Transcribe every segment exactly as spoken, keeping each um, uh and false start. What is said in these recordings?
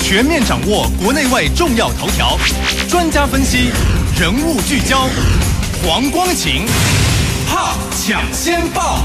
全面掌握国内外重要头条，专家分析，人物聚焦，黄光芹，Pop抢先报。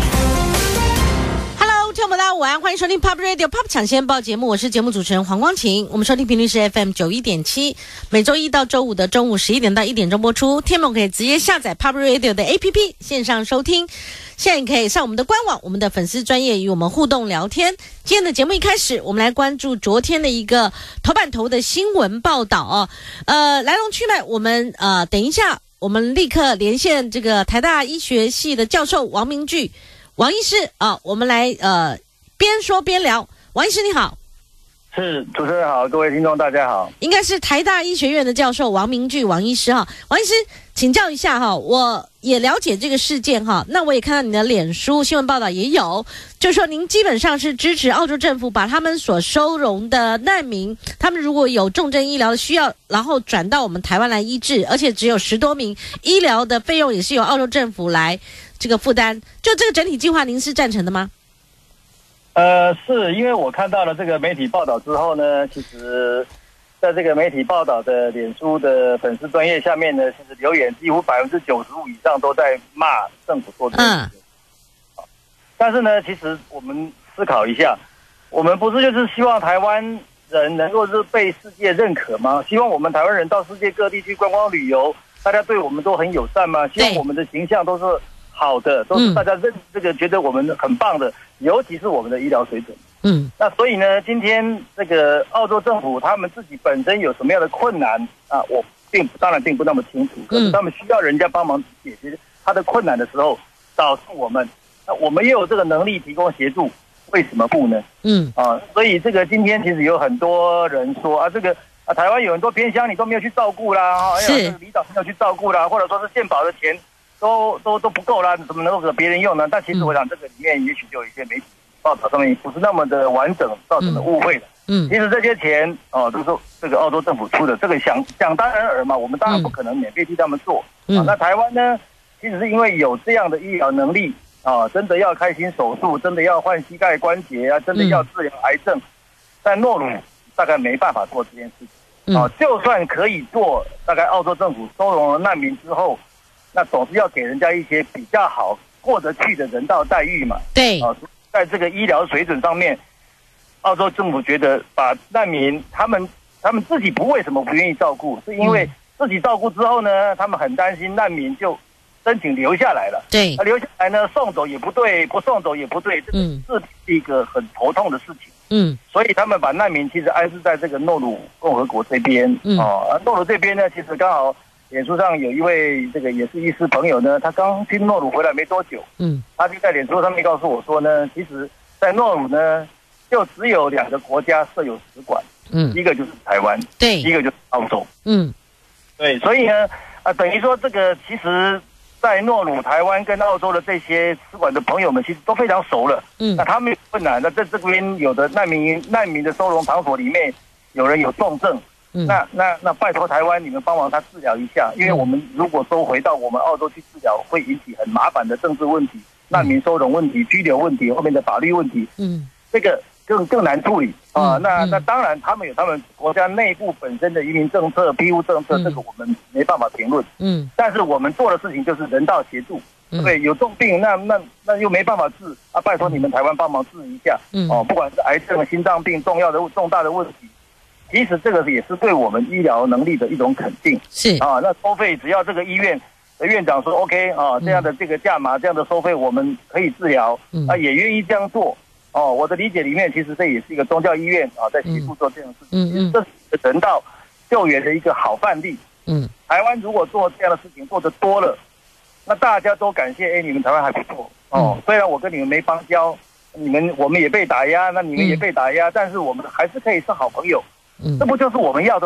听众朋友大家午安，欢迎收听 Pop Radio Pop 抢先报节目，我是节目主持人黄光芹。我们收听频率是 F M 九一点七，每周一到周五的中午十一点到一点钟播出。听众可以直接下载 Pop Radio 的 A P P 线上收听。现在你可以上我们的官网，我们的粉丝专页与我们互动聊天。今天的节目一开始，我们来关注昨天的一个头版头的新闻报道哦。呃，来龙去脉，我们呃等一下，我们立刻连线这个台大医学系的教授王明炬。王医师啊，我们来呃边说边聊。王医师你好。 是，主持人好，各位听众大家好。 应该是台大医学院的教授王明炬王医师哈。王医师请教一下哈，我也了解这个事件哈，那我也看到你的脸书新闻报道也有，就是说您基本上是支持澳洲政府把他们所收容的难民，他们如果有重症医疗的需要，然后转到我们台湾来医治，而且只有十多名，医疗的费用也是由澳洲政府来这个负担，就这个整体计划，您是赞成的吗？ 呃，是因为我看到了这个媒体报道之后呢，其实在这个媒体报道的脸书的粉丝专页下面呢，其实留言几乎百分之九十五以上都在骂政府做这个事情。嗯。但是呢，其实我们思考一下，我们不是就是希望台湾人能够是被世界认可吗？希望我们台湾人到世界各地去观光旅游，大家对我们都很友善吗？希望我们的形象都是好的，都是大家认这个觉得我们很棒的，尤其是我们的医疗水准。嗯，那所以呢，今天这个澳洲政府他们自己本身有什么样的困难啊？我并当然并不那么清楚，可是他们需要人家帮忙解决他的困难的时候，找上我们，那我们也有这个能力提供协助，为什么不呢？嗯，啊，所以这个今天其实有很多人说啊，这个啊台湾有很多偏乡你都没有去照顾啦，啊，这个离岛没有去照顾啦，或者说是健保的钱都都都不够啦，怎么能够给别人用呢？但其实我想这个里面也许就有一些媒体报道上面不是那么的完整，造成的误会了。嗯，其实这些钱哦、呃、都是这个澳洲政府出的，这个想想当然尔嘛，我们当然不可能免费替他们做。嗯，啊、那台湾呢，其实是因为有这样的医疗能力啊，真的要开心手术，真的要换膝盖关节啊，真的要治疗癌症，在诺鲁大概没办法做这件事情。啊，就算可以做，大概澳洲政府收容了难民之后，那总是要给人家一些比较好过得去的人道待遇嘛。 对。 啊，在这个医疗水准上面，澳洲政府觉得把难民他们他们自己不为什么不愿意照顾，是因为自己照顾之后呢，他们很担心难民就申请留下来了。 对。 那留下来呢，送走也不对，不送走也不对，这是一个很头痛的事情。嗯，所以他们把难民其实安置在这个诺鲁共和国这边。嗯，哦，诺鲁这边呢，其实刚好脸书上有一位这个也是医师朋友呢，他刚去诺鲁回来没多久。嗯，他就在脸书上面告诉我说呢，其实在诺鲁呢，就只有两个国家设有使馆。嗯，一个就是台湾， 对， 一个就是澳洲。嗯，对，所以呢，啊，等于说这个其实，在诺鲁、台湾跟澳洲的这些使馆的朋友们，其实都非常熟了。嗯，那他们有困难，那在这边有的难民难民的收容场所里面，有人有重症，嗯、那那那拜托台湾你们帮忙他治疗一下，因为我们如果收回到我们澳洲去治疗，会引起很麻烦的政治问题、难民收容问题、拘留问题、后面的法律问题。嗯，这个更更难处理啊。嗯、那那当然，他们有他们国家内部本身的移民政策、庇护政策，嗯、这个我们没办法评论。嗯，但是我们做的事情就是人道协助。嗯、对，有重病，那那那又没办法治啊！拜托你们台湾帮忙治一下。嗯，哦，不管是癌症、心脏病、重要的重大的问题，其实这个也是对我们医疗能力的一种肯定。 是啊，那收费只要这个医院的院长说 OK 啊，这样的这个价码、这样的收费我们可以治疗，啊，也愿意这样做。哦，我的理解里面，其实这也是一个宗教医院啊，在协助做这样的事情。嗯嗯，这是人道救援的一个好范例。嗯，台湾如果做这样的事情做得多了，那大家都感谢，哎，你们台湾还不错哦。嗯、虽然我跟你们没邦交，你们我们也被打压，那你们也被打压，嗯、但是我们还是可以是好朋友。嗯，这不就是我们要的吗？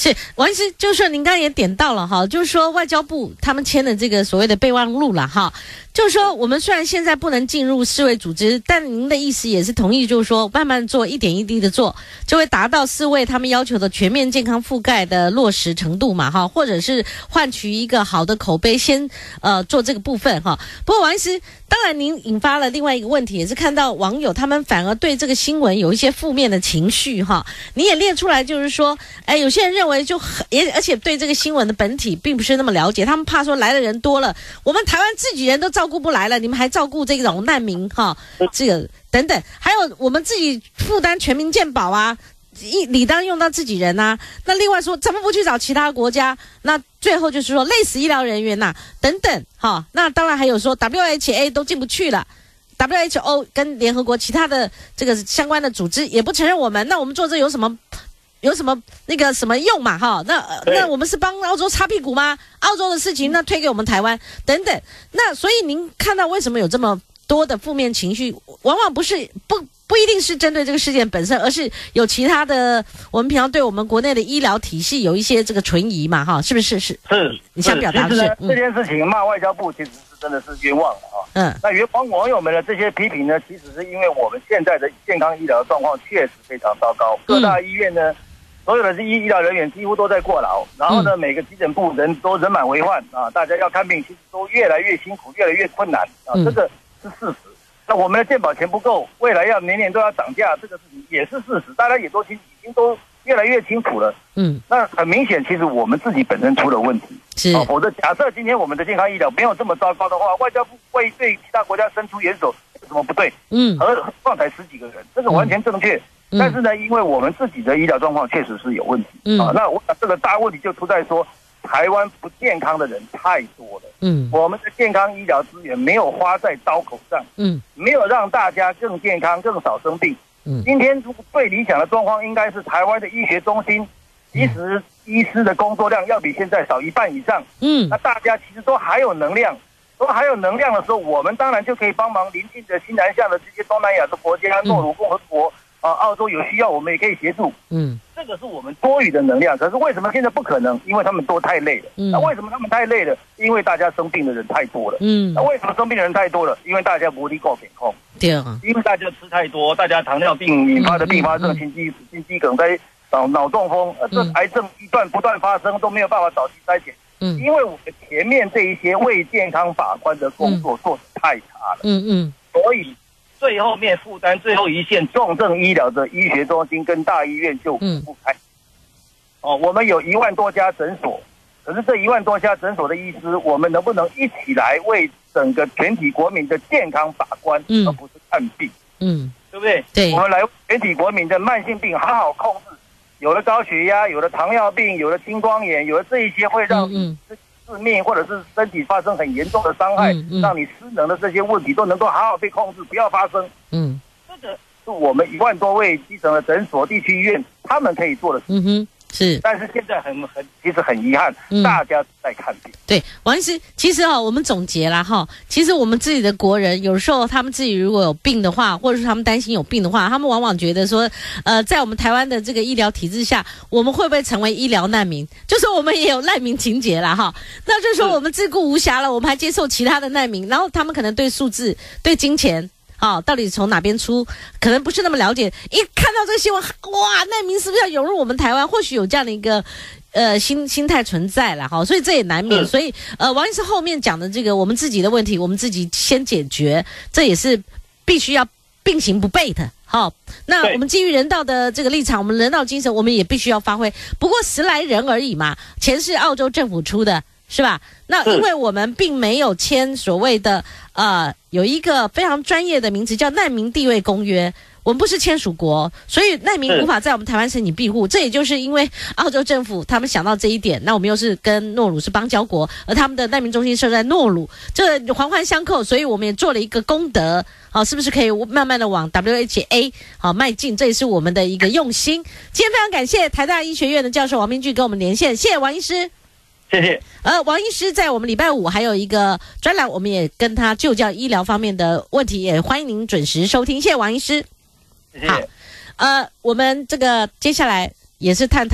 是王医师，就是说您刚刚也点到了哈，就是说外交部他们签的这个所谓的备忘录了哈，就是说我们虽然现在不能进入世卫组织，但您的意思也是同意，就是说慢慢做，一点一滴的做，就会达到世卫他们要求的全面健康覆盖的落实程度嘛哈，或者是换取一个好的口碑，先呃做这个部分哈。不过王医师，当然您引发了另外一个问题，也是看到网友他们反而对这个新闻有一些负面的情绪哈，你也列出来，就是说，哎，有些人认为就很，也而且对这个新闻的本体并不是那么了解，他们怕说来的人多了，我们台湾自己人都照顾不来了，你们还照顾这种难民哈，这个等等，还有我们自己负担全民健保啊，一理当用到自己人啊，那另外说怎么不去找其他国家？那最后就是说累死医疗人员呐、啊，等等哈，那当然还有说 W H A 都进不去了。W H O 跟联合国其他的这个相关的组织也不承认我们，那我们做这有什么有什么那个什么用嘛哈？那那我们是帮澳洲擦屁股吗？澳洲的事情那推给我们台湾等等。那所以您看到为什么有这么多的负面情绪，往往不是不不一定是针对这个事件本身，而是有其他的我们平常对我们国内的医疗体系有一些这个存疑嘛哈？是不是？是是， 你想表达是、 嗯、这件事情骂外交部其实是真的是冤枉了啊。嗯，那原网网友们的这些批评呢，其实是因为我们现在的健康医疗状况确实非常糟糕，各大医院呢，所有的医医疗人员几乎都在过劳，然后呢，每个急诊部人都人满为患啊，大家要看病其实都越来越辛苦，越来越困难啊，这个是事实。那我们的健保钱不够，未来要年年都要涨价，这个事情也是事实，大家也都清已经都越来越清楚了。嗯，那很明显，其实我们自己本身出了问题。是，啊，否则假设今天我们的健康医疗没有这么糟糕的话，外交部会对其他国家伸出援手，有什么不对？嗯，何况才十几个人，这个完全正确。嗯，但是呢，因为我们自己的医疗状况确实是有问题。嗯，啊，那我这个大问题就出在说，台湾不健康的人太多了。嗯，我们的健康医疗资源没有花在刀口上。嗯，没有让大家更健康、更少生病。嗯，今天最理想的状况应该是台湾的医学中心，其实医师的工作量要比现在少一半以上。嗯，那大家其实都还有能量，都还有能量的时候，我们当然就可以帮忙邻近的西南向的这些东南亚的国家，诺鲁共和国啊，澳洲有需要，我们也可以协助。嗯，这个是我们多余的能量。可是为什么现在不可能？因为他们都太累了。嗯，那为什么他们太累了？因为大家生病的人太多了。嗯，那为什么生病的人太多了？因为大家不力够管控。对啊，因为大家吃太多，大家糖尿病引发的并发症、心肌心肌梗塞、脑脑中风，呃，这癌症一段不断发生，都没有办法早期筛检。嗯，因为我们前面这一些为健康把关的工作做得太差了。嗯嗯，所以最后面负担最后一线重症医疗的医学中心跟大医院就不开。哦，我们有一万多家诊所，可是这一万多家诊所的医师，我们能不能一起来为整个全体国民的健康把关，嗯，而不是看病？嗯，对不对？对，我们来全体国民的慢性病好好控制，有了高血压，有了糖尿病，有了青光眼，有了这一些会让你致命或者是身体发生很严重的伤害，嗯嗯，让你失能的这些问题都能够好好被控制，不要发生。嗯，这个是我们一万多位基层的诊所、地区医院他们可以做的事。嗯哼。是，但是现在很很，其实很遗憾，嗯、大家在看病。对，王医师，其实哈、哦，我们总结啦哈，其实我们自己的国人，有时候他们自己如果有病的话，或者是他们担心有病的话，他们往往觉得说，呃，在我们台湾的这个医疗体制下，我们会不会成为医疗难民？就说我们也有难民情节啦哈，那就是说我们自顾无暇了，我们还接受其他的难民，然后他们可能对数字、对金钱。哦，到底从哪边出？可能不是那么了解。一看到这个新闻，哇，难民是不是要涌入我们台湾？或许有这样的一个呃心心态存在了哈，所以这也难免。所以呃，王医师后面讲的这个，我们自己的问题，我们自己先解决，这也是必须要并行不悖的。好，那我们基于人道的这个立场，我们人道精神，我们也必须要发挥。不过十来人而已嘛，钱是澳洲政府出的。是吧？那因为我们并没有签所谓的呃，有一个非常专业的名词叫难民地位公约，我们不是签署国，所以难民无法在我们台湾申请庇护。这也就是因为澳洲政府他们想到这一点，那我们又是跟诺鲁是邦交国，而他们的难民中心设在诺鲁，这环环相扣，所以我们也做了一个功德，好，是不是可以慢慢的往 W H A 好迈进？这也是我们的一个用心。今天非常感谢台大医学院的教授王明俊跟我们连线，谢谢王医师。谢谢。呃，王医师在我们礼拜五还有一个专栏，我们也跟他就教医疗方面的问题，也欢迎您准时收听。谢谢王医师。谢谢。好，呃，我们这个接下来也是探讨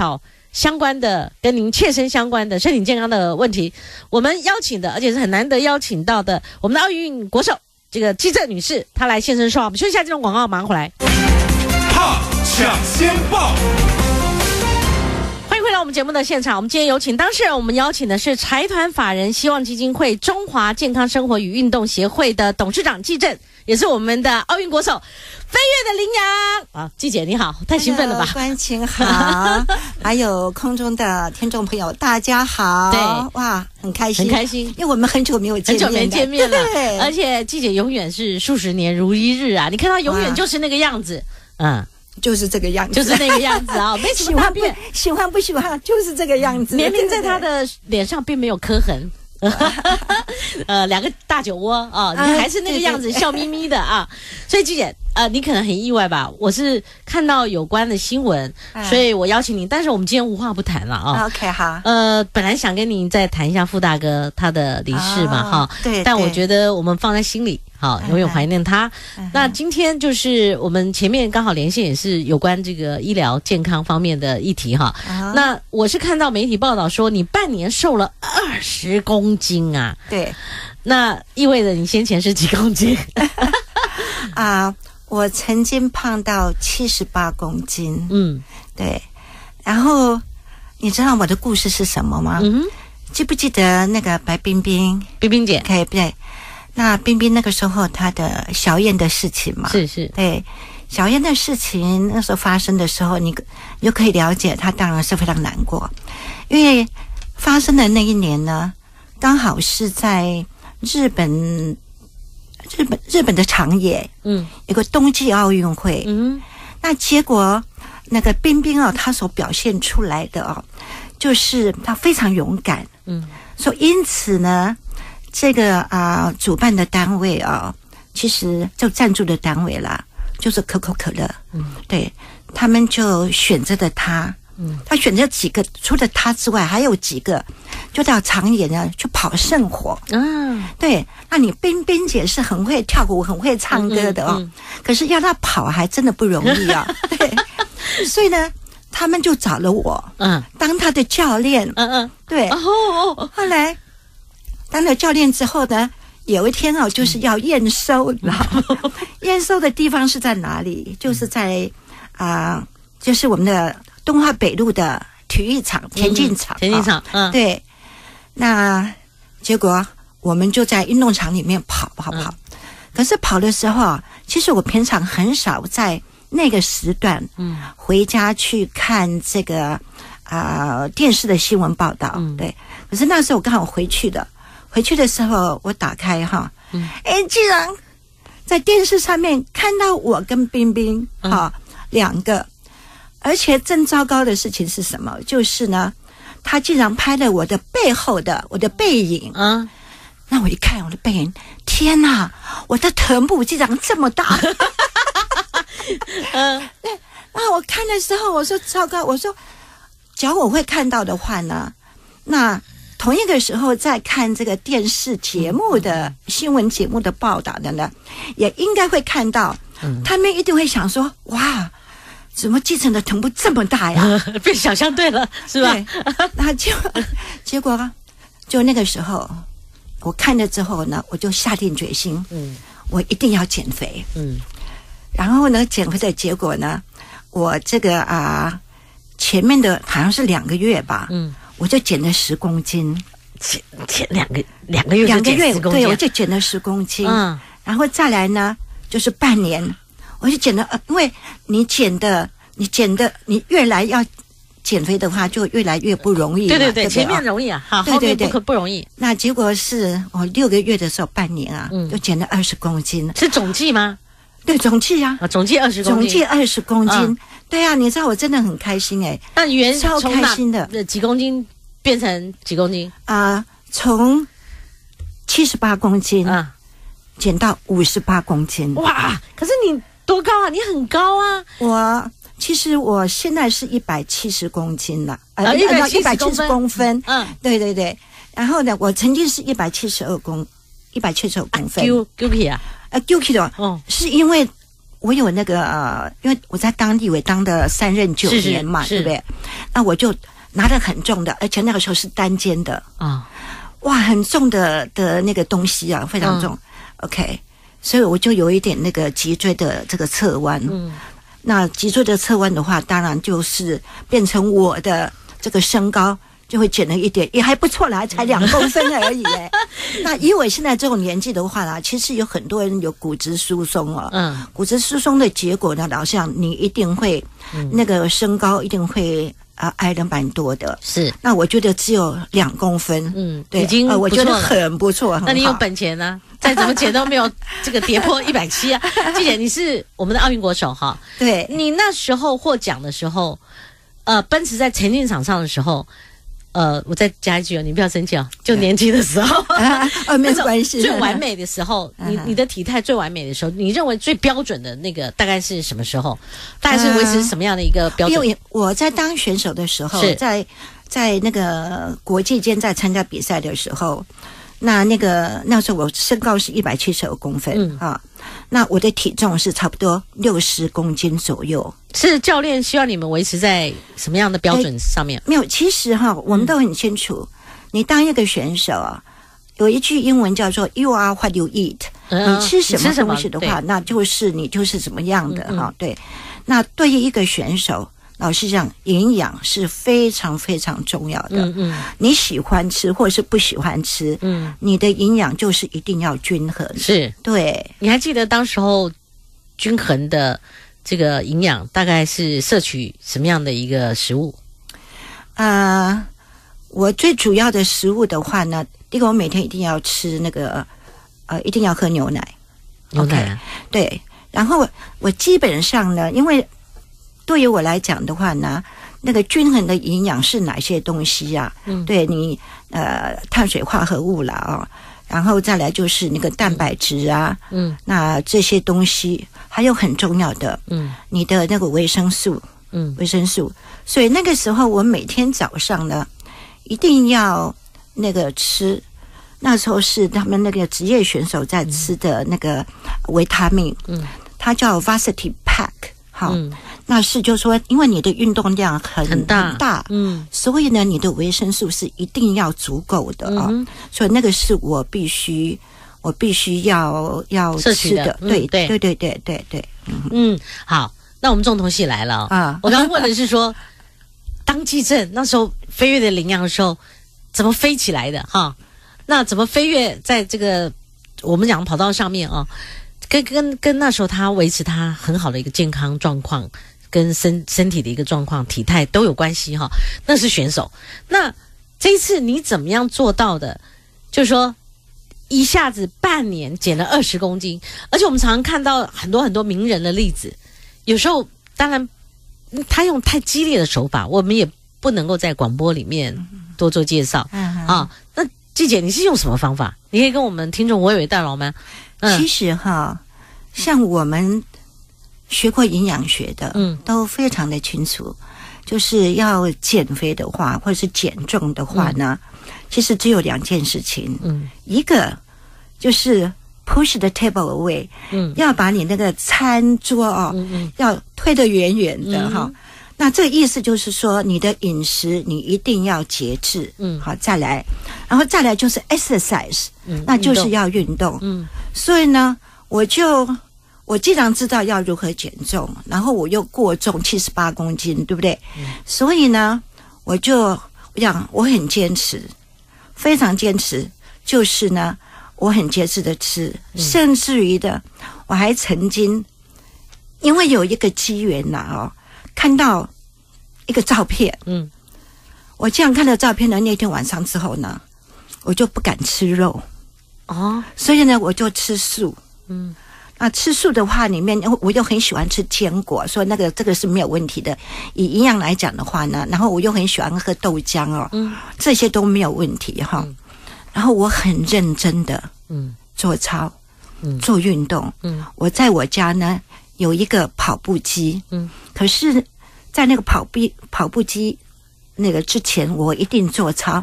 相关的，跟您切身相关的身体健康的问题，我们邀请的，而且是很难得邀请到的，我们的奥运国手这个季正女士，她来现身说话。我们休息一下这种广告，马上回来。 怕抢先报。 回到我们节目的现场，我们今天有请当事人，我们邀请的是财团法人希望基金会中华健康生活与运动协会的董事长季正，也是我们的奥运国手飞跃的羚羊啊，季姐你好，太兴奋了吧？ 关晴好，还有空中的听众朋友大家好， 对， 哇，很开心， 很开心， 因为我们很久没有见面， 很久没见面了， 对， 而且季姐永远是数十年如一日啊，你看她永远就是那个样子，嗯。 就是这个样子， 就是那个样子啊，没什么大变， 喜欢不喜欢就是这个样子。 年龄在他的脸上并没有刻痕，呃，两个大酒窝啊，你还是那个样子，笑眯眯的啊。所以季姐，呃，你可能很意外吧？我是看到有关的新闻，所以我邀请你，但是我们今天无话不谈了啊。 OK， 好。 呃，本来想跟你再谈一下傅大哥他的离世嘛，哈， 对， 但我觉得我们放在心里。好，永远怀念他。嗯、那今天就是我们前面刚好连线也是有关这个医疗健康方面的议题哈。嗯、那我是看到媒体报道说你半年瘦了二十公斤啊。 对， 那意味着你先前是几公斤？ 啊，我曾经胖到七十八公斤。嗯，对。然后你知道我的故事是什么吗？嗯，记不记得那个白冰冰？ 冰冰姐， 可以对。那冰冰那个时候她的小燕的事情嘛， 是是， 对小燕的事情那时候发生的时候，你你就可以了解她当然是非常难过，因为发生的那一年呢，刚好是在日本日本日本的长野，嗯，有个冬季奥运会，嗯，那结果那个冰冰啊，她所表现出来的哦，就是她非常勇敢，嗯，所以因此呢。这个啊、呃，主办的单位啊、哦，其实就赞助的单位啦，就是可口可乐。嗯，对，他们就选择了他。嗯，他选择几个，除了他之外，还有几个，就到长野呢去跑圣火。嗯，对，那你冰冰姐是很会跳舞、很会唱歌的哦，嗯嗯嗯、可是要她跑还真的不容易啊。对，所以呢，他们就找了我，嗯，当他的教练。嗯嗯，对。哦哦，后来。当了教练之后呢，有一天哦，就是要验收，你知道吗？验收的地方是在哪里？就是在啊、呃，就是我们的东华北路的体育场、田径场、 田径场。嗯， 对。那结果我们就在运动场里面跑跑跑。嗯、可是跑的时候，其实我平常很少在那个时段，嗯，回家去看这个啊、呃、电视的新闻报道。嗯，对。可是那时候我刚好回去的。回去的时候，我打开哈，嗯，哎，竟然在电视上面看到我跟冰冰哈、嗯、两个，而且更糟糕的事情是什么？就是呢，他竟然拍了我的背后的我的背影，嗯，那我一看我的背影，天哪，我的臀部竟然这么大，嗯，对，那我看的时候，我说糟糕，我说，假如我会看到的话呢，那。同一个时候在看这个电视节目的新闻节目的报道的呢，也应该会看到，嗯、他们一定会想说：哇，怎么继承的臀部这么大呀？ 呃、被想象对了，是吧？ 那就结果就那个时候，我看了之后呢，我就下定决心，嗯，我一定要减肥，嗯，然后呢，减肥的结果呢，我这个啊、呃，前面的好像是两个月吧，嗯。我就减了十公斤， 减减两个两个月就减十公斤， 对，我就减了十公斤。嗯，然后再来呢，就是半年，我就减了，呃，因为你减的，你减的，你越来要减肥的话，就越来越不容易。 对对对，对对前面容易啊，好， 对对对， 不不容易。 那结果是我六个月的时候，半年啊，嗯，就减了二十公斤， 是总计吗？ 对，总计啊， 啊，总计二十公斤， 总计二十公斤。嗯对啊，你知道我真的很开心哎、欸， 那原超开心的， 几公斤变成几公斤啊、呃？从七十八公斤啊，减到五十八公斤。 哇！可是你多高啊？你很高啊！ 我其实我现在是一百七十公斤了，呃，一百一百七十公分。嗯，对对对。然后呢，我曾经是一百七十二公，一百七十二公分。 丢丢起啊？ 呃，丢起的。哦，是因为。我有那个呃，因为我在当立委当的三任九年嘛，对不对？那我就拿得很重的，而且那个时候是单肩的啊， 哇，很重的的那个东西啊，非常重。嗯、OK， 所以我就有一点那个脊椎的这个侧弯。嗯，那脊椎的侧弯的话，当然就是变成我的这个身高就会减了一点，也还不错啦，才两公分而已哎。那以我现在这种年纪的话啦，其实有很多人有骨质疏松哦。嗯，骨质疏松的结果呢，老实讲，你一定会、嗯、那个身高一定会啊矮的蛮多的。是，那我觉得只有两公分，嗯，对， 已经不错了、呃、 我觉得很不错。 那你有本钱呢、啊？再怎么减都没有这个跌破一百七啊！季姐，你是我们的奥运国手哈。 对， 你那时候获奖的时候，呃，奔驰在田径场上的时候。呃，我再加一句哦，你不要生气哦。就年轻的时候， 啊，哦，没关系。 最完美的时候，你你的体态最完美的时候，你认为最标准的那个大概是什么时候？大概是维持什么样的一个标准？ 因为我在当选手的时候，在在那个国际间在参加比赛的时候，那那个那时候我身高是一百七十二公分、嗯、啊，那我的体重是差不多六十公斤左右。 是教练希望你们维持在什么样的标准上面？ 没有，其实哈，我们都很清楚，嗯、你当一个选手啊，有一句英文叫做 “You are what you eat”，、嗯、你吃什么东西的话，那就是你就是怎么样的哈、嗯嗯。对，那对于一个选手，老实讲，营养是非常非常重要的。嗯嗯，你喜欢吃或是不喜欢吃，嗯，你的营养就是一定要均衡。 是， 对。 你还记得当时候均衡的这个营养大概是摄取什么样的一个食物？ 啊、呃，我最主要的食物的话呢，第一个我每天一定要吃那个，呃，一定要喝牛奶。 牛奶、啊 okay, 对，然后我基本上呢，因为对于我来讲的话呢，那个均衡的营养是哪些东西呀、啊？嗯，对你呃碳水化合物啦哦，然后再来就是那个蛋白质啊，嗯，那这些东西还有很重要的，嗯，你的那个维生素，嗯，维生素。所以那个时候我每天早上呢，一定要那个吃。那时候是他们那个职业选手在吃的那个维他命，嗯，它叫 Varsity Pack， 好。嗯，那是就是说，因为你的运动量很很大， 很大，嗯，所以呢，你的维生素是一定要足够的啊、 嗯。 所以那个是我必须，我必须要要吃的， 的对、 嗯、对对对对对对， 嗯嗯，好，那我们重头戏来了啊！我刚刚问的是说，当季正那时候飞跃的羚羊的时候，怎么飞起来的哈？那怎么飞跃在这个我们讲跑道上面啊？跟跟跟那时候他维持他很好的一个健康状况，跟身身体的一个状况、体态都有关系哈。那是选手。那这一次你怎么样做到的？就是说一下子半年减了二十公斤，而且我们常常看到很多很多名人的例子，有时候当然他用太激烈的手法，我们也不能够在广播里面多做介绍、嗯、啊。那季姐，你是用什么方法？你可以跟我们听众娓娓道来吗？ 嗯、其实哈，像我们学过营养学的，嗯，都非常的清楚，就是要减肥的话，或者是减重的话呢，嗯、其实只有两件事情，嗯，一个就是 push the table away， 嗯，要把你那个餐桌哦，嗯嗯要推得远远的哈。嗯那这个意思就是说，你的饮食你一定要节制，嗯，好，再来，然后再来就是 exercise，嗯，那就是要运动，嗯，所以呢，我就我既然知道要如何减重，然后我又过重七十八公斤，对不对？嗯，所以呢，我就我讲我很坚持，非常坚持，就是呢，我很节制的吃，嗯、甚至于的，我还曾经因为有一个机缘呐、啊，哦。看到一个照片，嗯，我这样看到照片的那天晚上之后呢，我就不敢吃肉，哦，所以呢，我就吃素，嗯，那吃素的话，里面我又很喜欢吃坚果，所以那个这个是没有问题的。以营养来讲的话呢，然后我又很喜欢喝豆浆哦，嗯，这些都没有问题哈、嗯。然后我很认真的，嗯，做操，嗯，做运动，嗯，我在我家呢。有一个跑步机，嗯，可是，在那个跑步跑步机那个之前，我一定做操。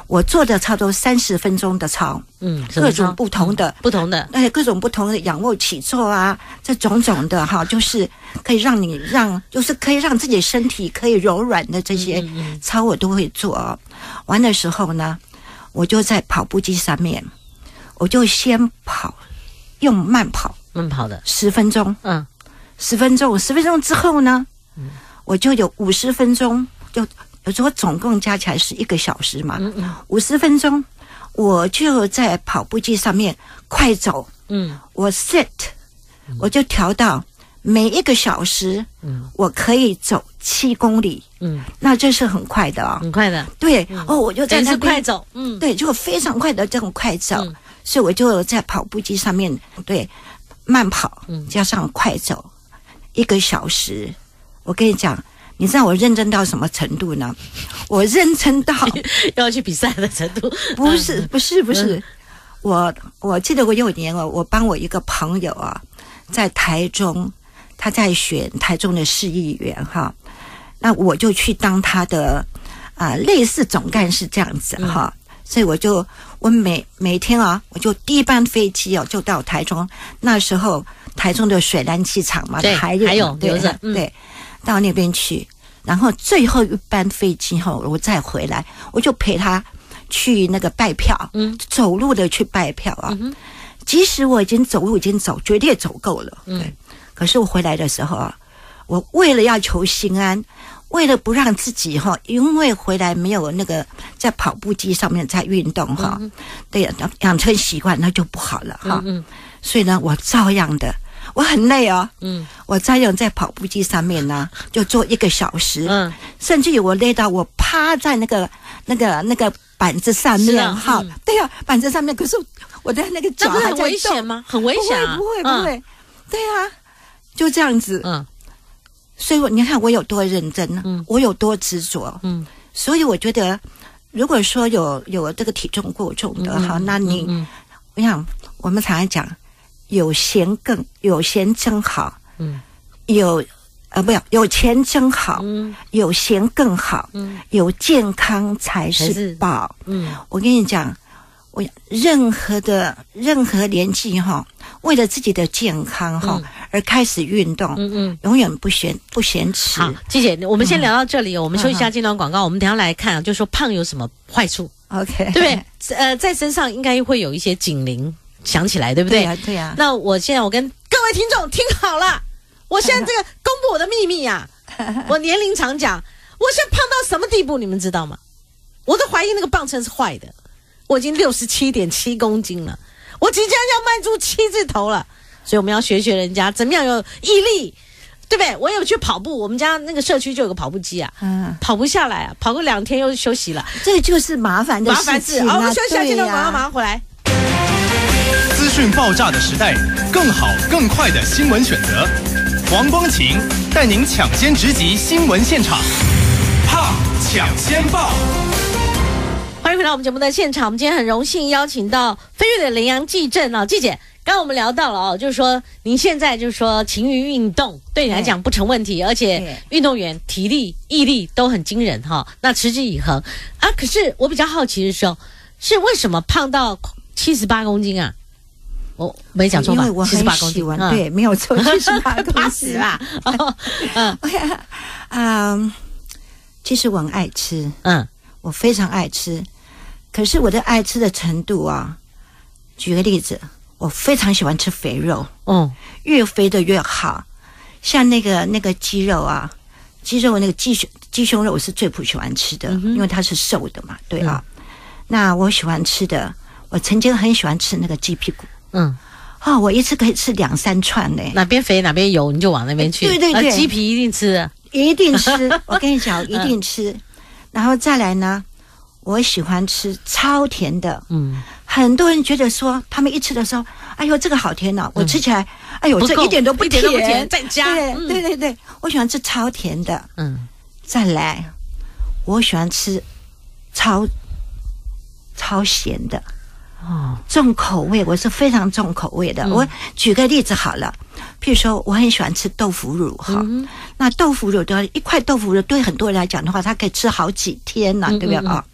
我做的差不多三十分钟的操， 嗯， 各种不同的、 嗯、不同的， 哎，各种不同的仰卧起坐啊，这种种的哈，就是可以让你让，就是可以让自己身体可以柔软的这些操我都会做哦。完的时候呢，我就在跑步机上面，我就先跑，用慢跑， 慢跑的十分钟， 嗯， 十分钟，十分钟之后呢，嗯、我就有五十分钟，就有时候总共加起来是一个小时嘛，嗯嗯，五十分钟，我就在跑步机上面快走，嗯，我 set，、嗯、我就调到每一个小时，嗯，我可以走七公里，嗯，那这是很快的哦， 很快的， 对，嗯、哦，我就在那边快走，嗯， 对，就非常快的这种快走，嗯、所以我就在跑步机上面，对，慢跑，嗯，加上快走，一个小时，我跟你讲。你知道我认真到什么程度呢？我认真到要去比赛的程度。 不是，不是，不是。嗯、我我记得我有一年哦，我帮我一个朋友啊，在台中，他在选台中的市议员哈，那我就去当他的啊、呃、类似总干事这样子哈，嗯、所以我就我每每天啊，我就第一班飞机哦就到台中，那时候台中的水南机场嘛， 对， 还有还有对着、嗯、 对。到那边去，然后最后一班飞机后，我再回来，我就陪他去那个拜票，嗯，走路的去拜票啊。嗯、即使我已经走路已经走，绝对走够了，嗯，对。可是我回来的时候啊，我为了要求心安，为了不让自己哈，因为回来没有那个在跑步机上面在运动哈，嗯、对，养成习惯那就不好了哈。嗯嗯所以呢，我照样的。我很累哦，嗯，我照样在跑步机上面呢，就做一个小时，嗯，甚至于我累到我趴在那个那个那个板子上面，哈、嗯，对呀、啊，板子上面，可是我的那个脚还在动， 很危险吗？很危险啊！ 不会不会不会，嗯、对呀、啊，就这样子， 嗯， 所以我你看我有多认真呢，嗯，我有多执着，嗯，所以我觉得，如果说有有这个体重过重的哈、嗯，那你，嗯嗯、我想我们常常讲。有闲更有闲真好，嗯，有呃不要有钱真好，嗯，有闲更好，嗯，有健康才是宝，嗯，我跟你讲，我任何的任何年纪哈，为了自己的健康哈、嗯、而开始运动，嗯嗯，永远不嫌不嫌迟。 好，季姐，我们先聊到这里，嗯、我们休息一下，进段广告，我们等一下来看，就说胖有什么坏处 ？OK， 对不对？呃，在身上应该会有一些警铃。想起来对不对？ 对呀、啊，对呀、啊。 那我现在我跟各位听众听好了，我现在这个公布我的秘密呀、啊，我年龄常讲，我现在胖到什么地步，你们知道吗？我都怀疑那个磅秤是坏的，我已经六十七点七公斤了，我即将要迈出七字头了，所以我们要学学人家怎么样有毅力，对不对？我有去跑步，我们家那个社区就有个跑步机啊，嗯，跑不下来啊，跑个两天又休息了， 这就是麻烦的事情、啊。 麻烦事，好，我们休息一下，进段广告马上回来。 资讯爆炸的时代，更好更快的新闻选择。黄光芹带您抢先直击新闻现场，胖抢先报。 欢迎回到我们节目的现场，我们今天很荣幸邀请到飞跃的羚羊季正啊，季姐。刚刚我们聊到了哦，就是说您现在就是说勤于运动，对你来讲不成问题，而且运动员体力、毅力都很惊人哈、哦。那持之以恒啊，可是我比较好奇的时候，是为什么胖到七十八公斤啊？我、哦、没讲错吧？七十八公斤， 嗯、对，没有错，七十八公斤啦。哦、嗯， 嗯，其实我很爱吃，嗯，我非常爱吃，可是我的爱吃的程度啊，举个例子，我非常喜欢吃肥肉，嗯，越肥的越好，像那个那个鸡肉啊，鸡肉那个鸡胸鸡胸肉我是最不喜欢吃的，嗯、因为它是瘦的嘛，对啊。嗯、那我喜欢吃的，我曾经很喜欢吃那个鸡屁股。嗯，哦，我一次可以吃两三串呢。 哪边肥哪边油，你就往那边去。 对对对， 鸡皮一定吃， 一定吃。我跟你讲，一定吃。嗯、然后再来呢，我喜欢吃超甜的。嗯，很多人觉得说，他们一吃的时候，哎呦，这个好甜哦！我吃起来，哎呦，这一点都不甜， 一点都不甜，再加。 对、嗯、对对对，我喜欢吃超甜的。嗯，再来，我喜欢吃超超咸的。哦，重口味，我是非常重口味的。嗯、我举个例子好了，譬如说，我很喜欢吃豆腐乳哈。嗯、那豆腐乳的一块豆腐乳，对很多人来讲的话，它可以吃好几天呢、啊，嗯、对不对啊？嗯、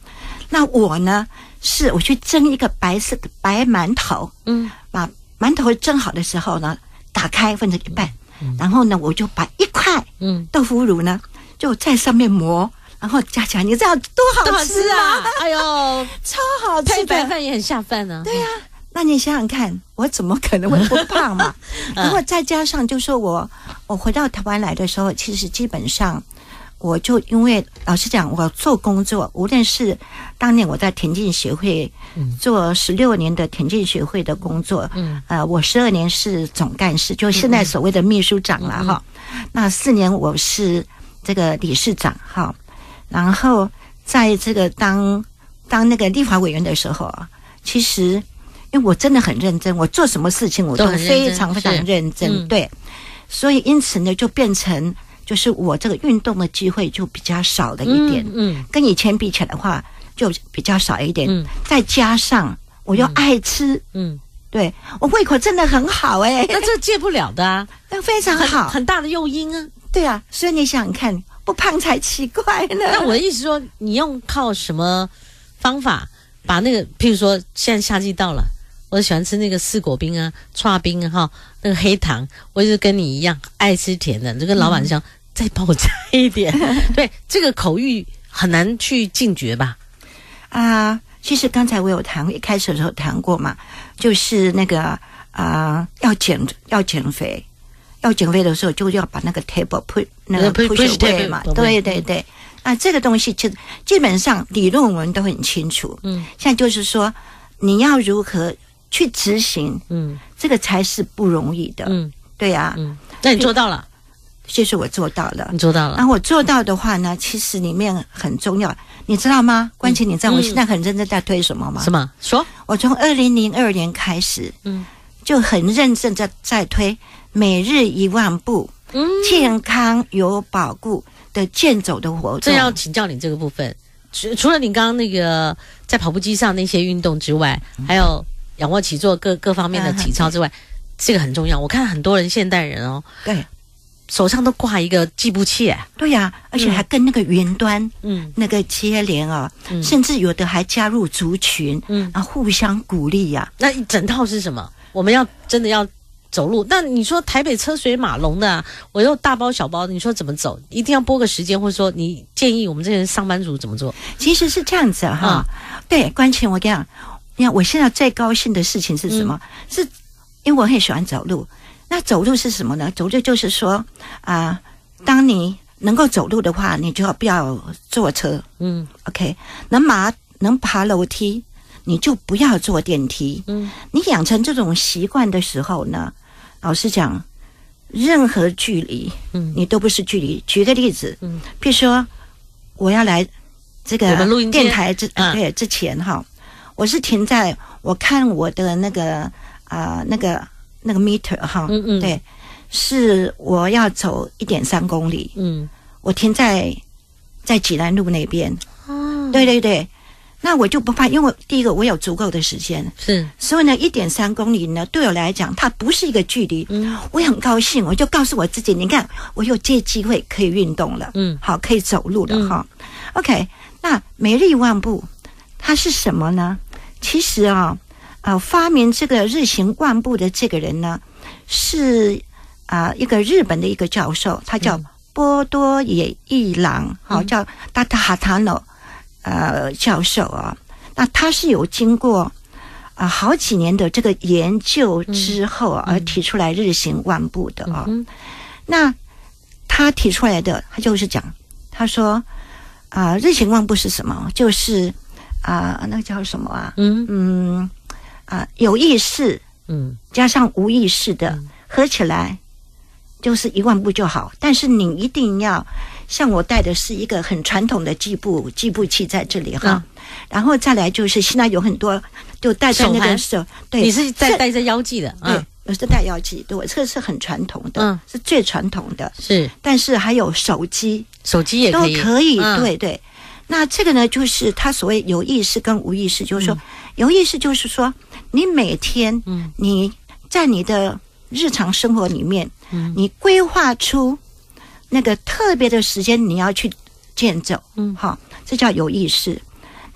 那我呢，是我去蒸一个白色的白馒头， 嗯， 把馒头蒸好的时候呢，打开分成一半，嗯、然后呢，我就把一块嗯豆腐乳呢，就在上面磨。然后加起来，你知道多好吃啊！ 哎呦， 超好吃的， 配白饭也很下饭呢、啊。 对呀、啊，那你想想看，我怎么可能会不胖嘛？然后再加上，就说我我回到台湾来的时候，其实基本上我就因为老实讲，我做工作，无论是当年我在田径协会、嗯、做十六年的田径协会的工作，嗯，呃，我十二年是总干事，就现在所谓的秘书长了哈、嗯。那四年我是这个理事长哈。然后在这个当当那个立法委员的时候啊，其实因为我真的很认真，我做什么事情我都非常非常认真，嗯、对，所以因此呢，就变成就是我这个运动的机会就比较少了一点，嗯，嗯跟以前比起来的话就比较少一点，嗯，再加上我又爱吃，嗯，嗯对我胃口真的很好哎、欸， 那这戒不了的啊， 那非常好， 很, 很大的诱因啊， 对啊，所以你想想看。不胖才奇怪呢。 那我的意思说，你用靠什么方法把那个，譬如说，现在夏季到了，我喜欢吃那个四果冰啊、剉冰啊，哈，那个黑糖，我就是跟你一样爱吃甜的，就跟老板讲、嗯，再帮我加一点。对，这个口欲很难去禁绝吧？ 啊、呃，其实刚才我有谈，一开始的时候谈过嘛，就是那个啊、呃，要减要减肥。要减肥的时候，就要把那个 table put 那个 push away 嘛，对对对。那这个东西其实基本上理论我们都很清楚。嗯，现在就是说你要如何去执行，嗯，这个才是不容易的。嗯，对啊。嗯， 那你做到了？ 其实我做到了， 你做到了。 然后我做到的话呢，其实里面很重要，你知道吗？关琪，你知道我现在很认真在推什么吗？ 什么？说， 我从二零零二年开始，嗯，就很认真在在推。每日一万步，嗯，健康有保固的健走的活动。 这要请教你这个部分，除除了你刚刚那个在跑步机上那些运动之外，嗯、还有仰卧起坐各各方面的体操之外、嗯，这个很重要。我看很多人现代人哦，对，手上都挂一个计步器，哎， 对呀、啊，而且还跟那个云端，嗯，那个接连啊、嗯，甚至有的还加入族群，嗯，啊，互相鼓励呀、啊。 那一整套是什么？我们要真的要。走路，那你说台北车水马龙的、啊，我又大包小包，你说怎么走？一定要拨个时间，或者说你建议我们这些上班族怎么做？ 其实是这样子哈、嗯，对，关琴，我跟你讲，你看我现在最高兴的事情是什么？嗯、是因为我很喜欢走路。那走路是什么呢？走路就是说啊、呃，当你能够走路的话，你就要不要坐车？嗯 ，OK， 能爬能爬楼梯，你就不要坐电梯。嗯，你养成这种习惯的时候呢？老实讲，任何距离，嗯，你都不是距离。举个例子，嗯，比如说我要来这个电台之对之前哈，我是停在我看我的那个啊、呃、那个那个 meter 哈，嗯嗯，对，是我要走一点三公里，嗯，我停在在济南路那边，哦，对对对。那我就不怕，因为第一个我有足够的时间，是，所以呢，一点三公里呢，对我来讲，它不是一个距离，嗯，我也很高兴，我就告诉我自己，你看，我有这机会可以运动了，嗯，好，可以走路了哈、嗯。OK， 那每日一万步，它是什么呢？其实啊，呃，发明这个日行万步的这个人呢，是啊、呃、一个日本的一个教授，他叫波多野一郎，好、嗯，叫达塔哈塔诺。呃，教授啊，那他是有经过啊、呃、好几年的这个研究之后、啊嗯、而提出来日行万步的啊、嗯。那他提出来的，他就是讲，他说啊、呃，日行万步是什么？就是啊、呃，那个叫什么啊？嗯嗯啊、呃，有意识，嗯，加上无意识的、嗯、合起来就是一万步就好，但是你一定要。像我带的是一个很传统的计步计步器在这里哈、嗯，然后再来就是现在有很多就戴在那个手，对， 你是在戴在腰际的， 对，嗯、我是戴腰际，对我这个是很传统的，嗯，是最传统的， 是， 但是还有手机， 手机也可以都可以，嗯、对对。那这个呢，就是他所谓有意识跟无意识，就是说、嗯、有意识就是说你每天，嗯，你在你的日常生活里面，嗯，你规划出。那个特别的时间你要去健走，嗯，好，这叫有意识。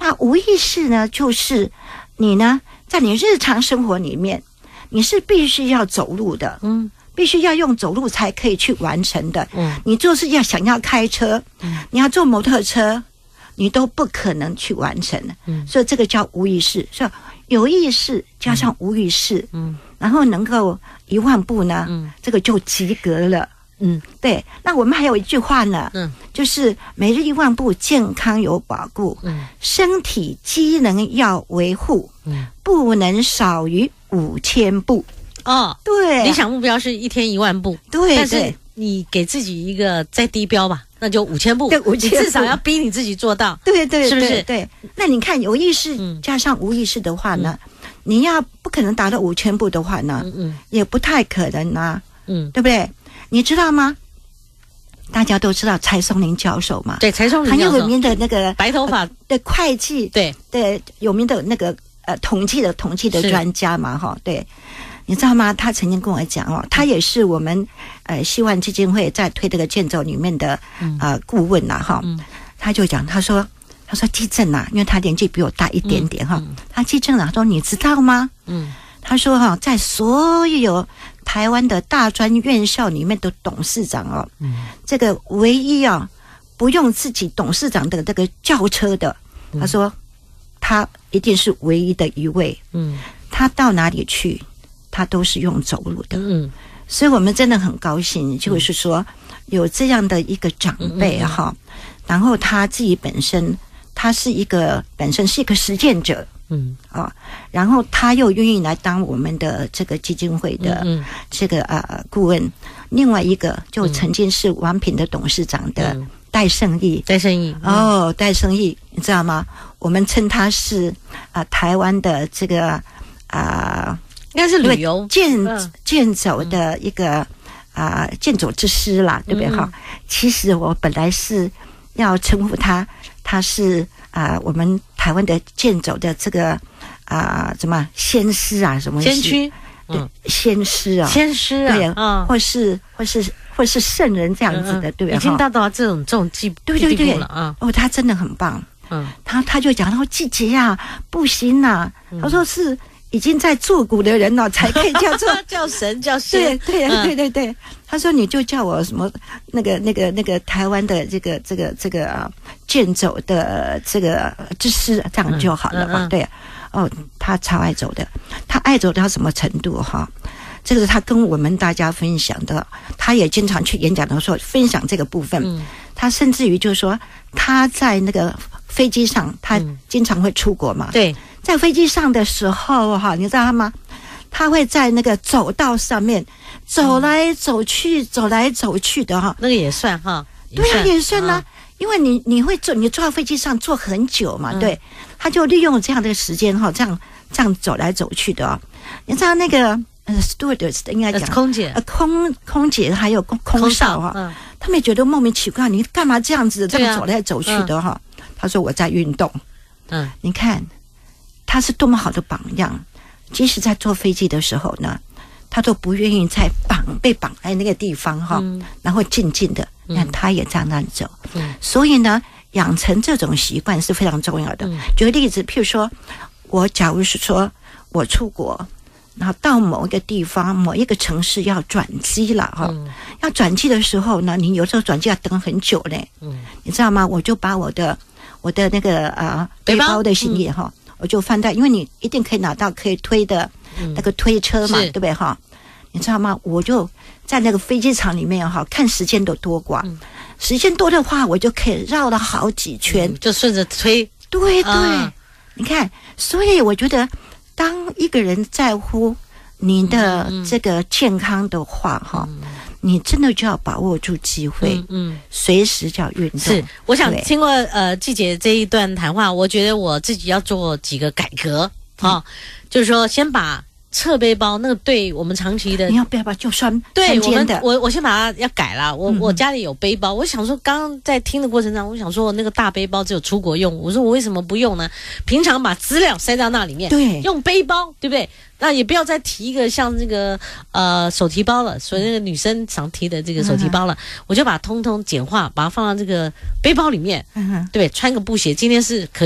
那无意识呢，就是你呢，在你日常生活里面，你是必须要走路的，嗯，必须要用走路才可以去完成的。嗯，你就是要想要开车，嗯，你要坐摩托车，你都不可能去完成。嗯，所以这个叫无意识。所以有意识加上无意识，嗯，然后能够一万步呢，嗯，这个就及格了。嗯，对。那我们还有一句话呢，嗯，就是每日一万步，健康有保固，嗯，身体机能要维护，嗯，不能少于五千步。 哦， 对， 理想目标是一天一万步， 对， 但是你给自己一个再低标吧，那就五千步， 对，五千步， 你至少要逼你自己做到， 对对， 是不是？ 对，对。那你看有意识加上无意识的话呢，嗯、你要不可能达到五千步的话呢，嗯嗯，也不太可能啊，嗯，对不对？你知道吗？大家都知道柴松林教授嘛？ 对，柴松林教授很有名的那个白头发、呃、 的会计， 对对，有名的那个呃统计的统计的专家嘛，哈，对。你知道吗？他曾经跟我讲哦，他也是我们呃希望基金会在推这个健走里面的呃顾问呐、啊、哈、嗯。他就讲，他说他说基正啊，因为他年纪比我大一点点哈、嗯嗯，他基正啊说你知道吗？嗯，他说哈、啊，在所有台湾的大专院校里面的董事长哦，嗯，这个唯一啊不用自己董事长的这个轿车的，嗯、他说他一定是唯一的一位。嗯，他到哪里去？他都是用走路的，嗯，所以我们真的很高兴，就是说有这样的一个长辈哈、嗯，然后他自己本身他是一个本身是一个实践者，嗯啊，然后他又愿意来当我们的这个基金会的这个呃顾问，另外一个就曾经是王品的董事长的戴胜义， 戴胜义哦，戴胜义，你知道吗？我们称他是啊、呃、台湾的这个啊。呃应该是旅游健健走的一个啊、呃、健走之师啦，对不对哈、嗯？其实我本来是要称呼他，他是啊、呃、我们台湾的健走的这个啊、呃、什么先师啊，什么先驱， 对，嗯、先师啊， 先师啊，对， 嗯，或是或是或是圣人这样子的，嗯、对不对？ 已经达到这种这种地对对对了啊！ 哦，他真的很棒，嗯，他他就讲，他说季节啊不行啊，嗯、他说是。已经在做古的人了，才可以叫做叫神叫仙。 对对、嗯、对对对，他说你就叫我什么那个那个那个台湾的这个这个这个啊健走的这个知识，这样就好了吧？嗯嗯嗯、对，哦，他超爱走的，他爱走到什么程度哈？这个是他跟我们大家分享的，他也经常去演讲的时候分享这个部分。嗯、他甚至于就是说他在那个飞机上，他经常会出国嘛。 嗯、对。 在飞机上的时候哈，你知道吗？他会在那个走道上面走来走去，嗯、走来走去的哈。 那个也算哈。 对啊，也算啊，嗯、因为你你会坐，你坐到飞机上坐很久嘛，嗯、对。他就利用这样的时间哈，这样这样走来走去的哦。你知道那个呃 stewardess 应该讲空姐， 呃空空姐还有空空少哈，嗯、他们也觉得莫名其妙，你干嘛这样子这样走来走去的哈？嗯、他说我在运动。嗯，你看。他是多么好的榜样，即使在坐飞机的时候呢，他都不愿意再绑被绑在那个地方哈，嗯、然后静静的，但他也这样那走。嗯、所以呢，养成这种习惯是非常重要的。嗯、举个例子，譬如说，我假如是说我出国，然后到某一个地方、某一个城市要转机了哈，嗯、要转机的时候呢，你有时候转机要等很久嘞，嗯、你知道吗？我就把我的我的那个啊、呃、背包的行李哈。嗯我就放在，因为你一定可以拿到可以推的那个推车嘛，嗯、对不对哈？你知道吗？我就在那个飞机场里面哈，看时间都多寡，嗯、时间多的话，我就可以绕了好几圈， 嗯、就顺着推。 对对，啊、你看，所以我觉得，当一个人在乎你的这个健康的话，哈、嗯。嗯你真的就要把握住机会，嗯，嗯随时就要运动。 是，我想经过呃季姐这一段谈话，我觉得我自己要做几个改革啊、哦，就是说先把侧背包那个对我们长期的， 你要不要把就酸对我们我我先把它要改了。我、嗯、我家里有背包，我想说刚刚在听的过程中，我想说那个大背包只有出国用，我说我为什么不用呢？平常把资料塞到那里面， 对， 用背包，对不对？那也不要再提一个像这个呃手提包了，所以那个女生常提的这个手提包了，嗯、我就把它通通简化，把它放到这个背包里面，嗯、对不对？穿个布鞋，今天是可以的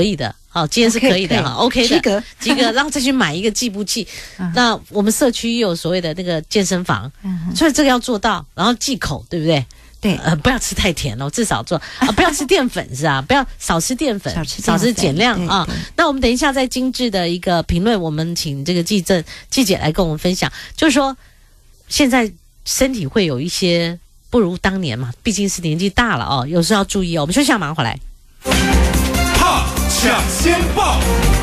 好，今天是可以的哈 OK， ，OK 的， 及格及格，然后再去买一个计步器。那我们社区也有所谓的那个健身房，所以这个要做到，然后忌口，对不对？ 对， 呃，不要吃太甜哦，至少做啊，不要吃淀粉是啊，不要少吃淀粉， 少吃淀粉少吃减量啊对对。 那我们等一下在精致的一个评论，我们请这个季正季姐来跟我们分享，就是说现在身体会有一些不如当年嘛，毕竟是年纪大了哦，有时候要注意哦。我们休息一下，马上回来。 怕抢先报，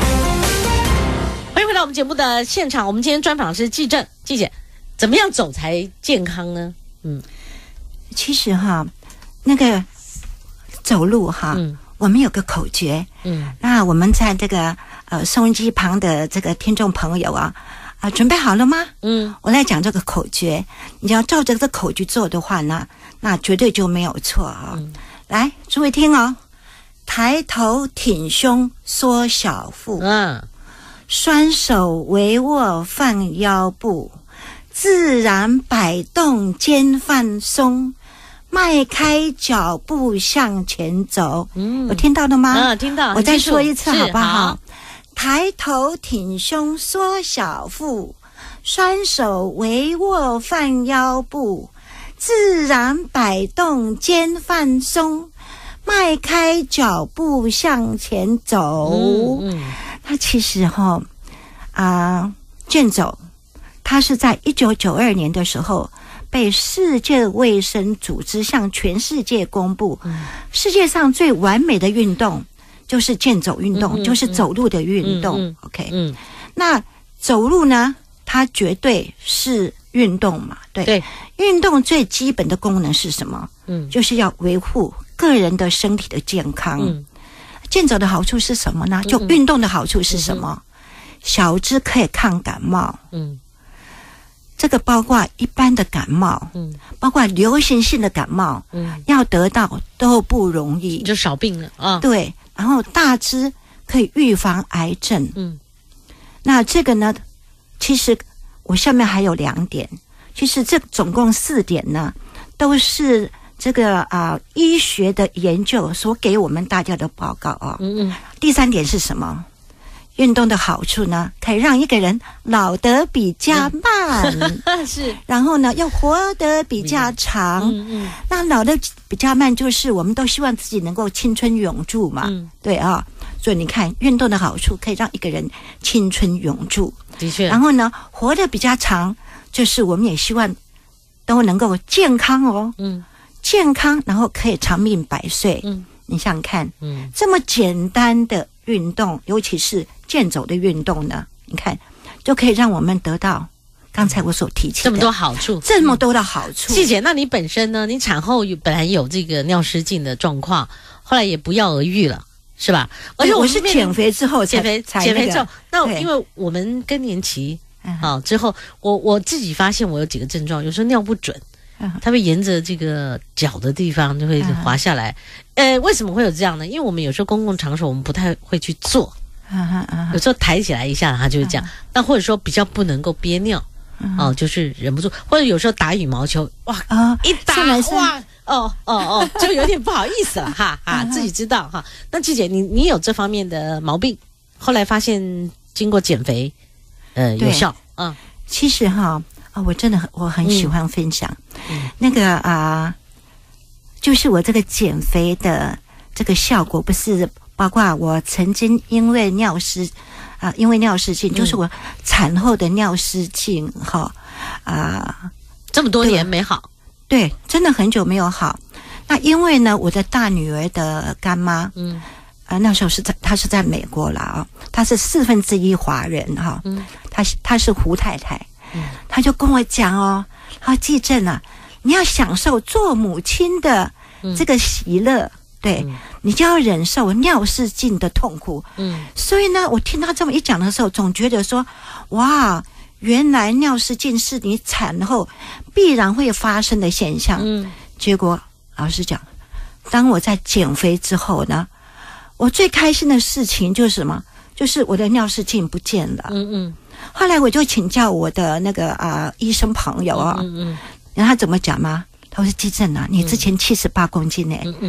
欢迎回到我们节目的现场，我们今天专访的是季正季姐，怎么样走才健康呢？嗯。 其实哈，那个走路哈， 嗯我们有个口诀， 嗯， 那我们在这个呃收音机旁的这个听众朋友啊，啊、准备好了吗？ 嗯， 我来讲这个口诀，你要照着这个口诀做的话呢，那绝对就没有错啊、哦。 嗯、 来，诸位听哦，抬头挺胸缩小腹， 嗯， 双手围握放腰部，自然摆动肩放松。迈开脚步向前走，嗯，有听到了吗？ 嗯，听到。 我再说一次好不好？ 好， 抬头挺胸缩小腹，双手围握放腰部，自然摆动肩放松，迈开脚步向前走。嗯嗯，那其实哈啊，健走，它是在一九九二年的时候。被世界卫生组织向全世界公布，嗯、世界上最完美的运动就是健走运动，嗯嗯、就是走路的运动。嗯嗯、OK， 嗯，那走路呢，它绝对是运动嘛？对，对，运动最基本的功能是什么？嗯，就是要维护个人的身体的健康。嗯，健走的好处是什么呢？就运动的好处是什么？嗯、小枝可以抗感冒。嗯。这个包括一般的感冒，嗯，包括流行性的感冒，嗯，要得到都不容易， 就少病了啊。 对，然后大枝可以预防癌症，嗯，那这个呢，其实我下面还有两点，其实这总共四点呢，都是这个啊、呃、医学的研究所给我们大家的报告啊。嗯嗯。第三点是什么？运动的好处呢，可以让一个人老得比较慢， 嗯、是， 然后呢，又活得比较长。嗯嗯，那老得比较慢，就是我们都希望自己能够青春永驻嘛。嗯，对啊，所以你看，运动的好处可以让一个人青春永驻。 的确。 然后呢，活得比较长，就是我们也希望都能够健康哦。嗯，健康，然后可以长命百岁。嗯，你想想看，嗯，这么简单的运动，尤其是健走的运动呢，你看就可以让我们得到刚才我所提起的这么多好处， 这么多的好处。 季姐，那你本身呢？你产后有本来有这个尿失禁的状况，后来也不药而愈了，是吧？而且我是减肥之后减肥才减肥之后，那对因为我们更年期啊之后，我我自己发现我有几个症状，有时候尿不准。它会沿着这个脚的地方就会滑下来，呃，为什么会有这样呢？因为我们有时候公共场所我们不太会去坐，有时候抬起来一下它就是这样，那或者说比较不能够憋尿，哦，就是忍不住，或者有时候打羽毛球，哇，一打哇，哦哦哦，就有点不好意思了哈哈，自己知道哈。那季姐，你你有这方面的毛病，后来发现经过减肥，呃，有效啊。 其实哈。哦、我真的很我很喜欢分享，嗯、那个啊、呃，就是我这个减肥的这个效果，不是包括我曾经因为尿失啊、呃，因为尿失禁，嗯、就是我产后的尿失禁哈啊，呃、 这么多年没好， 对，真的很久没有好。那因为呢，我的大女儿的干妈，嗯，呃，那时候是在她是在美国了啊、哦，她是四分之一华人哈，嗯，她她是胡太太。嗯、他就跟我讲哦，他说季正啊，你要享受做母亲的这个喜乐，嗯、对、嗯、你就要忍受尿失禁的痛苦。嗯，所以呢，我听他这么一讲的时候，总觉得说，哇，原来尿失禁是你产后必然会发生的现象。嗯，结果老实讲，当我在减肥之后呢，我最开心的事情就是什么？就是我的尿失禁不见了。嗯嗯。后来我就请教我的那个啊、呃、医生朋友啊，嗯嗯，然后他怎么讲吗？他说：“季正啊，你之前七十八公斤呢、欸，嗯嗯，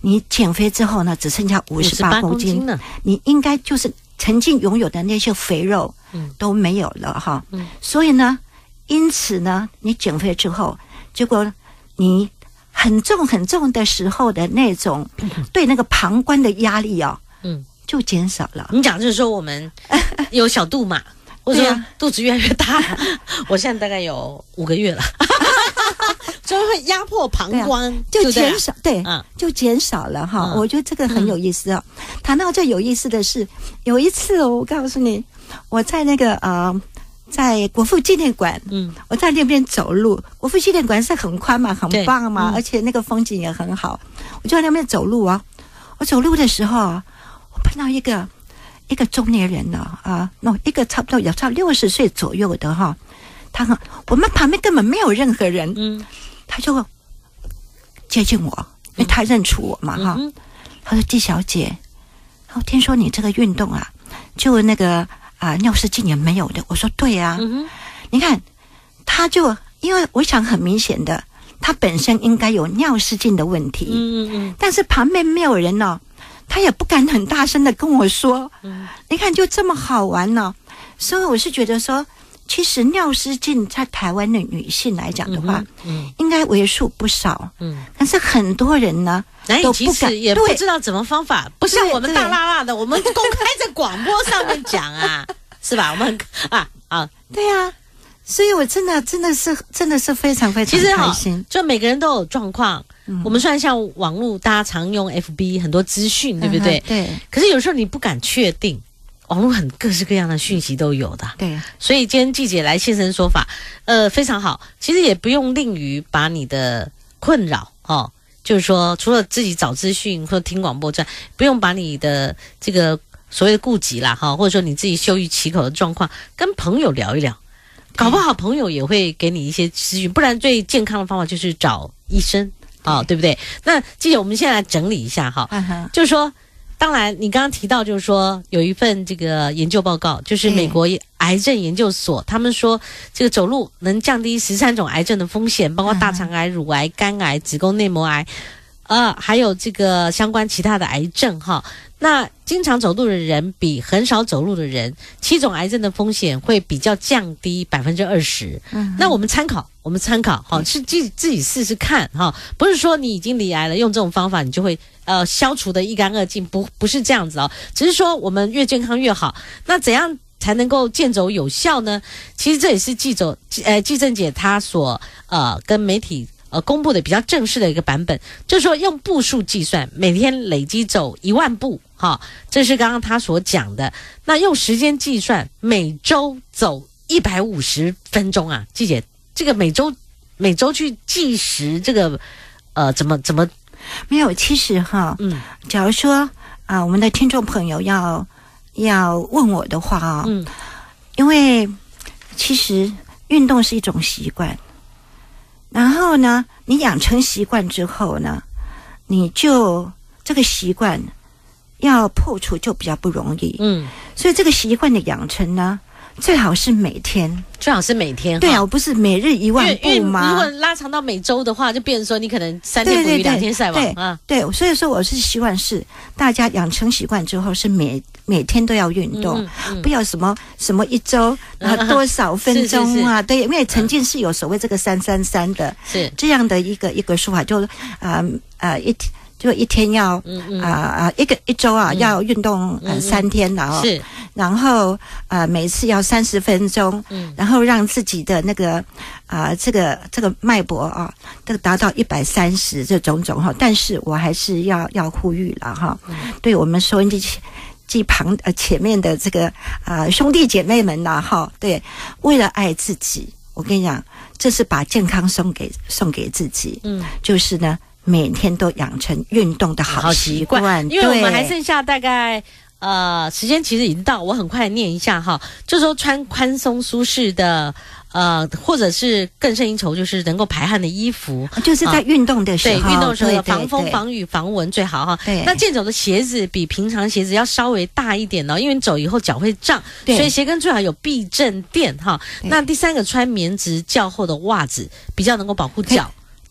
你减肥之后呢，只剩下五十八公斤呢， 你应该就是曾经拥有的那些肥肉， 嗯， 都没有了哈。 嗯， 所以呢，因此呢，你减肥之后，结果你很重很重的时候的那种对那个膀胱的压力哦， 嗯， 就减少了。 你讲就是说我们有小肚嘛，或者说肚子越来越大，我现在大概有五个月了。所以会压迫膀胱， 啊、就减少，对，对嗯、 就减少了哈、嗯。我觉得这个很有意思哦。 嗯、 谈到这有意思的是，有一次、哦、我告诉你，我在那个呃，在国父纪念馆，嗯，我在那边走路。国父纪念馆是很宽嘛，很棒嘛，嗯、而且那个风景也很好。我就在那边走路啊，我走路的时候，我碰到一个一个中年人呢，啊，那一个差不多有差六十岁左右的哈，他很，我们旁边根本没有任何人，嗯。他就接近我，因为他认出我嘛哈、嗯。他说：“季小姐，我听说你这个运动啊，就那个啊、呃、尿失禁也没有的。”我说：“对啊，嗯、你看，他就因为我想很明显的，他本身应该有尿失禁的问题，嗯嗯，但是旁边没有人哦，他也不敢很大声的跟我说。嗯，你看就这么好玩呢、哦，所以我是觉得说。”其实尿失禁在台湾的女性来讲的话，嗯嗯、应该为数不少。嗯，但是很多人呢都不敢， 也不知道怎么方法，不像我们大辣辣的，我们公开在广播上面讲啊，是吧？我们很啊啊， 对啊，所以我真的真的是真的是非常非常开心。 就每个人都有状况。嗯、我们虽然像网络，大家常用 F B 很多资讯，对不对？ 嗯、对。 可是有时候你不敢确定。网络很各式各样的讯息都有的， 对， 所以今天季姐来现身说法，呃，非常好。其实也不用吝于把你的困扰，哦，就是说除了自己找资讯或听广播之外，不用把你的这个所谓的顾及啦，哈、哦，或者说你自己羞于启口的状况，跟朋友聊一聊，搞不好朋友也会给你一些资讯。不然最健康的方法就是找医生，啊、哦，对不对？那季姐，我们现在来整理一下哈，嗯、就是说。当然，你刚刚提到就是说有一份这个研究报告，就是美国癌症研究所，他们说这个走路能降低十三种癌症的风险，包括大肠癌、乳癌、肝癌、子宫内膜癌，呃，还有这个相关其他的癌症哈。那经常走路的人比很少走路的人，七种癌症的风险会比较降低百分之二十。那我们参考，我们参考哈，是自自己试试看哈，不是说你已经罹癌了，用这种方法你就会呃消除的一干二净，不不是这样子哦，只是说我们越健康越好。那怎样才能够健走有效呢？其实这也是季走呃季正姐她所呃跟媒体。呃，公布的比较正式的一个版本，就是说用步数计算，每天累积走一万步，哈，这是刚刚他所讲的。那用时间计算，每周走一百五十分钟啊，季姐，这个每周每周去计时，这个呃，怎么怎么没有？其实哈，嗯，假如说啊、呃，我们的听众朋友要要问我的话啊、哦，嗯，因为其实运动是一种习惯。然后呢，你养成习惯之后呢，你就这个习惯要破除就比较不容易。嗯，所以这个习惯的养成呢，最好是每天， 最好是每天。 对啊，我不是每日一万步吗？ 如果拉长到每周的话，就变成说你可能三天捕鱼两天晒网啊。 对，所以说我是希望是大家养成习惯之后是每每天都要运动，嗯嗯、不要什么什么一周然后多少分钟啊？是是是对，因为曾经是有所谓这个三三三的，是这样的一个一个说法，就啊啊一天。就一天要啊啊、嗯呃、一个一周啊、嗯、要运动呃、嗯、三天的哦，是，然后呃每次要三十分钟，嗯，然后让自己的那个啊、呃、这个这个脉搏啊这个达到一百三十这种种哈，但是我还是要要呼吁了哈，嗯、对我们收音机机旁呃前面的这个啊、呃、兄弟姐妹们呐哈，对，为了爱自己，我跟你讲，这是把健康送给送给自己，嗯，就是呢。每天都养成运动的好习惯， 因为我们还剩下大概呃时间其实已经到，我很快念一下哈，就是说穿宽松舒适的呃，或者是更胜一筹，就是能够排汗的衣服， 就是在运动的时候， 对运动的时候防风、防雨、防蚊最好哈。对，那健走的鞋子比平常鞋子要稍微大一点哦，因为你走以后脚会胀，所以鞋跟最好有避震垫哈。那第三个，穿棉质较厚的袜子，比较能够保护脚。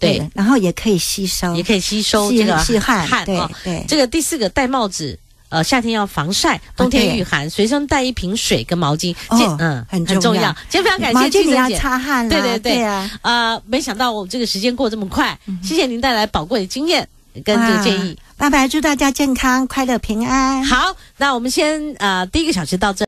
对， 然后也可以吸收， 也可以吸收吸这个吸汗， 汗对啊。 对。 这个第四个戴帽子。呃，夏天要防晒，冬天御寒，随身带一瓶水跟毛巾， 哦， 嗯， 很很重要。今天非常感谢季你要姐， 擦汗啦， 对对对， 对啊， 呃，没想到我们这个时间过这么快，谢谢您带来宝贵的经验跟这个建议。 拜拜，祝大家健康、快乐、平安。 好，那我们先呃第一个小时到这。